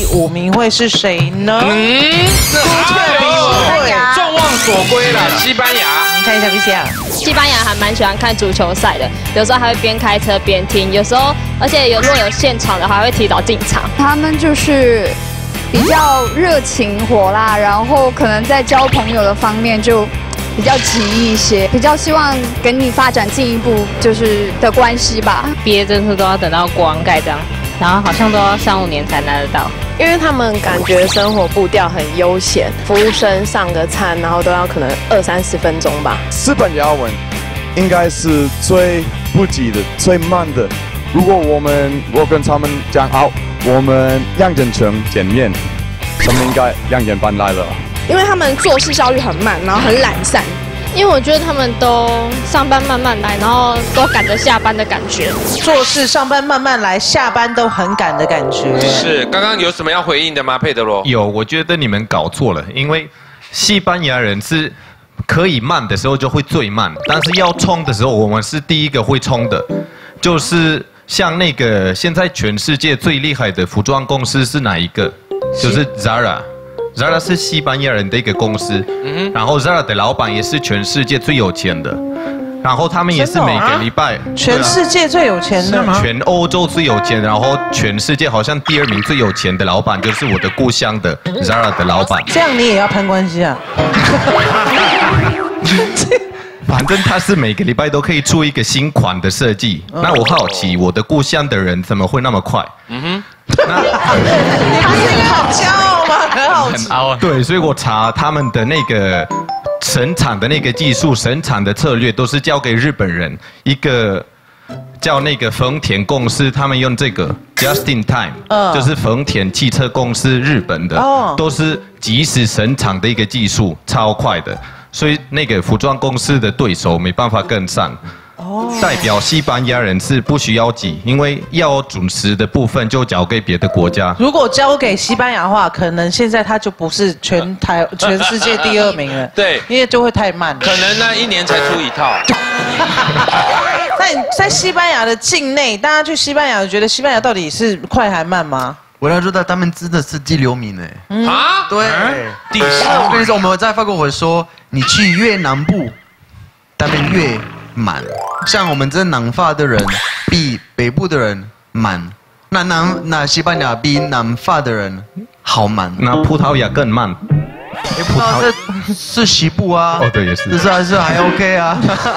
5名会是谁呢？ 众望所归了，西班牙。 你看一下 VCR。 西班牙还蛮喜欢看足球赛的，有时候还会边开车边听，有时候而且如果有现场的话，还会提早进场。 他们就是比较热情火辣，然后可能在交朋友的方面就比较急一些，比较希望跟你发展进一步就是的关系吧。 毕业证书都要等到国王盖章，然后好像都要3-5年才拿得到。 因为他们感觉生活步调很悠闲，服务生上个餐，然后都要可能20-30分钟吧。 西班牙文应该是最不急的、最慢的。如果我跟他们讲好，我们2点钟见面，他们应该2点半来了。 因为他们做事效率很慢，然后很懒散。 因为我觉得他们都上班慢慢来，然后都赶着下班的感觉。 做事上班慢慢来，下班都很赶的感觉。 是，刚刚有什么要回应的吗，佩德罗？ 有，我觉得你们搞错了，因为西班牙人是可以慢的时候就会最慢，但是要冲的时候，我们是第一个会冲的，就是像那个现在全世界最厉害的服装公司是哪一个？就是 Zara。Zara 是西班牙人的一个公司，然后 Zara 的老板也是全世界最有钱的，然后他们也是每个礼拜， 全世界最有钱的， 全欧洲最有钱，然后全世界好像第2名最有钱的老板就是我的故乡的 Zara 的老板。 这样你也要攀关系啊？ 反正他是每个礼拜都可以出一个新款的设计。那我好奇，我的故乡的人怎么会那么快？ 他是一个好骄傲吗？很好奇。 对，所以我查他们的那个生产的那个技术、生产的策略都是交给日本人，一个叫那个丰田公司，他们用这个 just in time，就是丰田汽车公司日本的，都是即时生产的一个技术，超快的。所以那个服装公司的对手没办法跟上。代表西班牙人是不需要急，因为要准时的部分就交给别的国家。 如果交给西班牙的话，可能现在他就不是全世界第2名了。 对， 因为就会太慢。 可能呢1年才出1套。 那你在西班牙的境内，大家去西班牙，觉得西班牙到底是快还慢吗？ 我要知道他们真的是第6名哎。 啊？ 对，第10。我跟你说，我们在法国会说，你去越南部，他们越慢。像我们这南法的人比北部的人慢，那西班牙比南法的人好慢。 那葡萄牙更慢。 葡萄牙是西部啊。 哦，对，也是。 是还 OK 啊。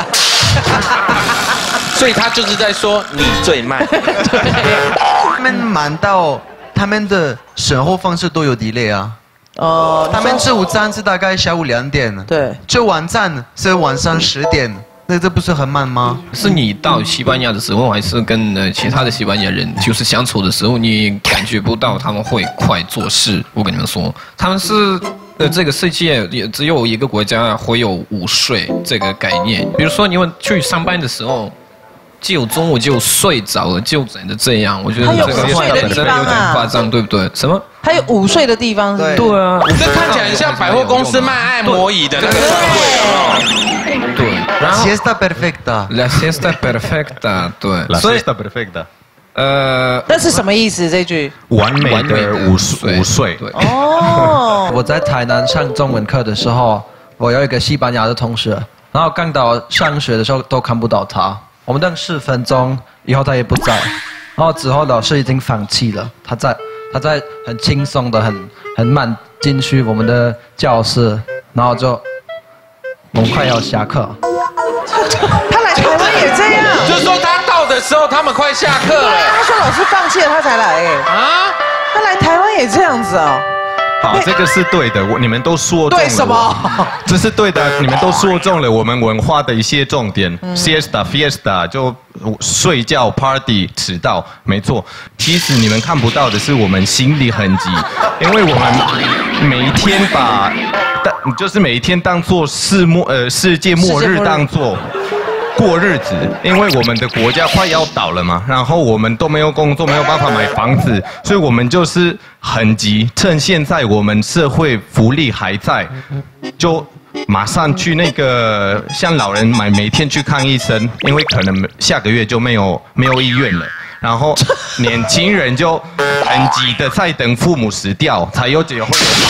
所以他就是在说你最慢。 他们慢到他们的生活方式都有 delay 啊。他们吃午餐是大概下午2点， 对， 吃晚餐是晚上10点。那这不是很慢吗？ 是你到西班牙的时候，还是跟其他的西班牙人就是相处的时候，你感觉不到他们会快做事？我跟你们说，他们是这个世界也只有一个国家会有午睡这个概念。比如说你们去上班的时候，就中午就睡着了，就真的这样。我觉得这个真的有点夸张，对不对？什么？ 还有午睡的地方？ 对啊，这看起来很像百货公司卖按摩椅的那个专柜。 对，然后 siesta perfecta，la siesta perfecta， 对 ，la siesta perfecta， 那是什么意思？这句完美的午睡。 对， 哦，我在台南上中文课的时候，我有一个西班牙的同学，然后刚到上学的时候都看不到他，我们等10分钟以后他也不在，然后之后老师已经放弃了，他在很轻松的很慢进去我们的教室，然后就。我们快要下课， 他来台湾也这样， 就是说他到的时候，他们快下课了。 他说老师放弃了，他才来。啊，他来台湾也这样子哦。 好，这个是对的，你们都说中了。 对什么？ 这是对的，你们都说中了我们文化的一些重点。Siesta Fiesta 就睡觉 Party 迟到，没错。其实你们看不到的是我们心里很急，因为我们每一天就是每一天当做世界末日当做过日子，因为我们的国家快要倒了嘛，然后我们都没有工作，没有办法买房子，所以我们就是很急，趁现在我们社会福利还在，就马上去那个像老人每天去看医生，因为可能下个月就没有医院了。 然后年轻人就很急的在等父母死掉，才有结婚。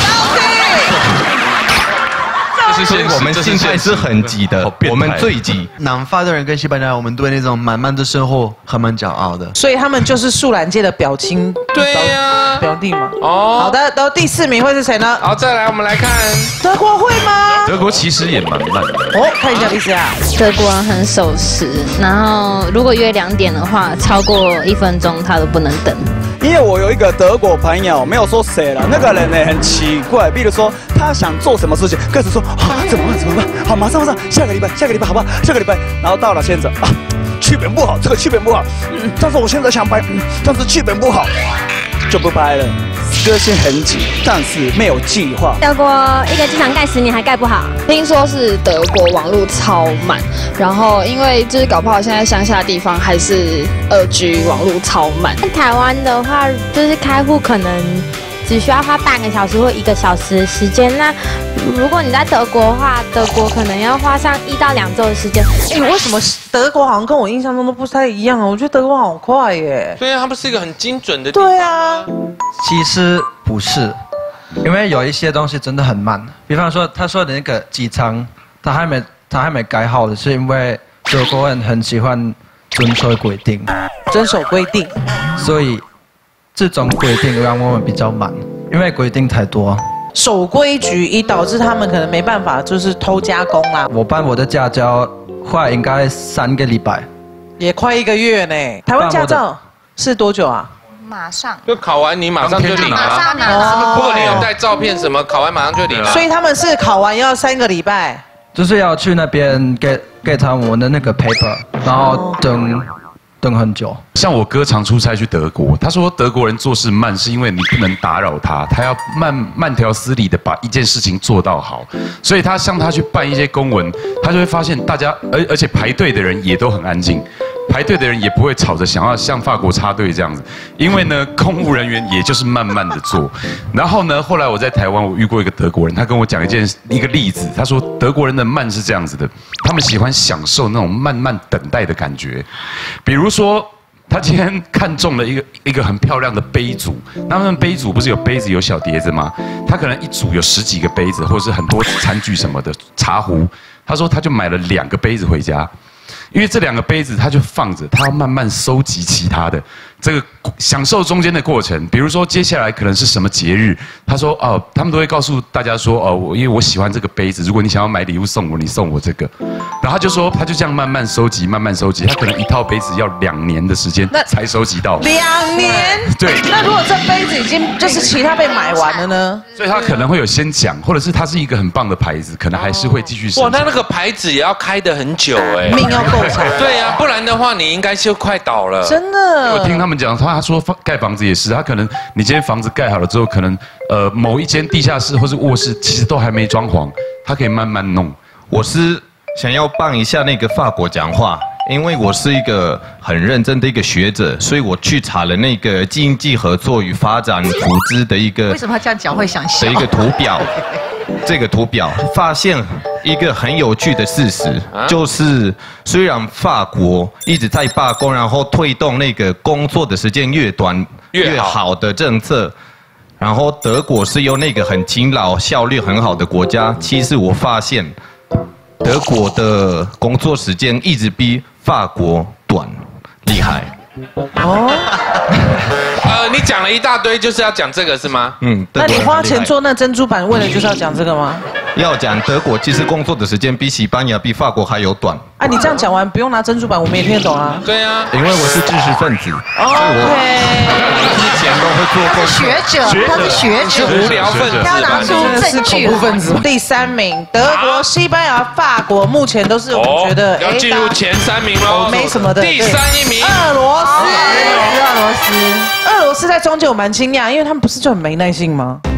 所以我们心态是很急的，我们最急。 南法的人跟西班牙，我们对那种慢慢的生活还蛮骄傲的。 所以他们就是树懒界的表亲， 对呀， 表弟嘛。 哦， 好的，然后第4名会是谁呢？ 好，再来我们来看德国会吗？ 德国其实也蛮慢的。 哦，看一下历史啊。 德国人很守时，然后如果约2点的话，超过1分钟他都不能等。 因为我有一个德国朋友，没有说谁了，那个人呢很奇怪，比如说他想做什么事情，开始说啊怎么办，好马上，下个礼拜好不好？下个礼拜，然后到了现在啊，剧本不好，这个剧本不好，但是我现在想拍，但是剧本不好，就不拍了。个性很紧，但是没有计划。 德国一个机场盖10年还盖不好， 听说是德国网络超慢，然后因为就是搞不好现在乡下地方还是2G 网络超慢。 台湾的话，就是开户可能只需要花半个小时或1个小时的时间。那如果你在德国的话，德国可能要花上1到2周的时间。 为什么德国好像跟我印象中都不太一样啊？我觉得德国好快耶。 对啊，他们是一个很精准的地方。 对啊， 其实不是，因为有一些东西真的很慢。比方说，他说的那个机舱，他还没改好的，是因为德国人很喜欢遵守规定， 所以这种规定让我们比较慢，因为规定太多。 守规矩，以导致他们可能没办法，就是偷加工啦。 我办我的驾照快应该3个礼拜， 也快1个月呢。台湾驾照是多久啊？ 马上就考完你马上就领了。 马上拿。 如果你有带照片什么，考完马上就领了。 所以他们是考完要3个礼拜。 就是要去那边给他们我的那个 paper， 然后等很久。 像我哥常出差去德国，他说德国人做事慢是因为你不能打扰他，他要慢条斯理的把一件事情做到好。所以他去办一些公文，他就会发现大家，而且排队的人也都很安静。排队的人也不会吵着想要像法国插队这样子，因为呢，公务人员也就是慢慢的做。然后呢，后来我在台湾，我遇过一个德国人，他跟我讲一个例子，他说德国人的慢是这样子的，他们喜欢享受那种慢慢等待的感觉。比如说，他今天看中了一个很漂亮的杯组，他们杯组不是有杯子有小碟子吗？他可能一组有10几个杯子，或者是很多餐具什么的茶壶。他说他就买了2个杯子回家。因为这2个杯子，他就放着，他要慢慢收集其他的，这个享受中间的过程。比如说接下来可能是什么节日，他说他们都会告诉大家说因为我喜欢这个杯子，如果你想要买礼物送我，你送我这个。然后他就说他就这样慢慢收集，他可能1套杯子要2年的时间才收集到。2 年？ 对。 那如果这杯子已经就是其他被买完了呢？ 所以他可能会有先讲，或者是它是一个很棒的牌子，可能还是会继续生产。 哇，那个牌子也要开得很久哎， 命要够长。 对呀，不然的话你应该就快倒了。 真的。 我听他们讲，他说盖房子也是，他可能你今天房子盖好了之后，可能某一间地下室或是卧室其实都还没装潢，他可以慢慢弄。 我是想要帮一下那个法国讲话，因为我是一个很认真的一个学者，所以我去查了那个经济合作与发展组织的一个为什么他这样讲会想笑？ 的一个图表。这个图表发现一个很有趣的事实，就是虽然法国一直在罢工，然后推动那个工作的时间越短越好的政策，然后德国是用那个很勤劳、效率很好的国家。其实我发现，德国的工作时间一直比法国短，厉害。 你讲了一大堆，就是要讲这个是吗？ 那你花钱做那珍珠板，为了就是要讲这个吗？ 要讲德国其实工作的时间比西班牙、比法国还有短。 啊，你这样讲完不用拿珍珠板，我们也听得懂啊。 对啊， 因为我是知识分子。之前都会做过学者，他是学者， 无聊分子， 要拿出证据。 恐怖分子。第3名，德国、西班牙、法国，目前都是我们觉得要进入前3名喽， 没什么的。 第3名， 俄罗斯在中间我蛮惊讶，因为他们不是就很没耐性吗？